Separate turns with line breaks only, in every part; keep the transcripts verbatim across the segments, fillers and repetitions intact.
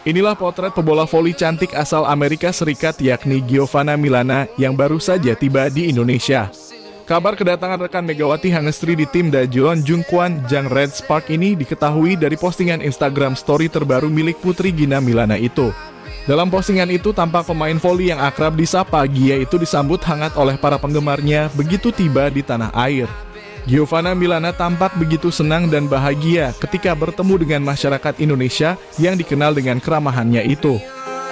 Inilah potret pebola voli cantik asal Amerika Serikat yakni Giovanna Milana yang baru saja tiba di Indonesia. Kabar kedatangan rekan Megawati Hangestri di tim Daejeon Jungkwan Jang Red Spark ini diketahui dari postingan Instagram story terbaru milik Putri Gina Milana itu. Dalam postingan itu tampak pemain voli yang akrab disapa Gia itu disambut hangat oleh para penggemarnya begitu tiba di tanah air. Giovanna Milana tampak begitu senang dan bahagia ketika bertemu dengan masyarakat Indonesia yang dikenal dengan keramahannya itu.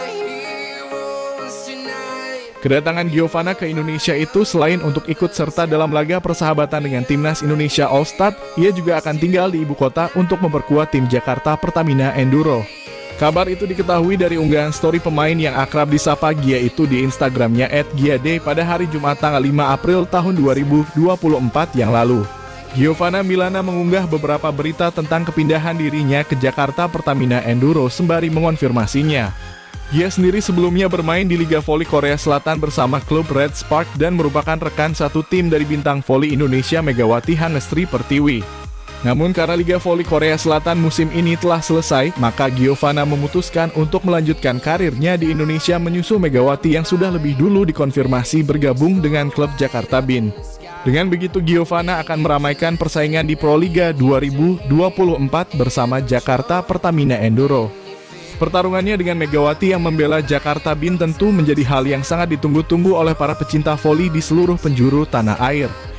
Kedatangan Giovanna ke Indonesia itu selain untuk ikut serta dalam laga persahabatan dengan Timnas Indonesia All Star, ia juga akan tinggal di ibu kota untuk memperkuat tim Jakarta Pertamina Enduro. Kabar itu diketahui dari unggahan story pemain yang akrab disapa Gia itu di Instagramnya et giade pada hari Jumat tanggal lima April tahun dua ribu dua puluh empat yang lalu. Giovanna Milana mengunggah beberapa berita tentang kepindahan dirinya ke Jakarta Pertamina Enduro sembari mengonfirmasinya. Gia sendiri sebelumnya bermain di Liga Voli Korea Selatan bersama klub Red Spark dan merupakan rekan satu tim dari bintang voli Indonesia Megawati Hangestri Pertiwi. Namun karena Liga Voli Korea Selatan musim ini telah selesai, maka Giovanna memutuskan untuk melanjutkan karirnya di Indonesia menyusul Megawati yang sudah lebih dulu dikonfirmasi bergabung dengan klub Jakarta Bin. Dengan begitu Giovanna akan meramaikan persaingan di Proliga dua ribu dua puluh empat bersama Jakarta Pertamina Enduro. Pertarungannya dengan Megawati yang membela Jakarta Bin tentu menjadi hal yang sangat ditunggu-tunggu oleh para pecinta voli di seluruh penjuru tanah air.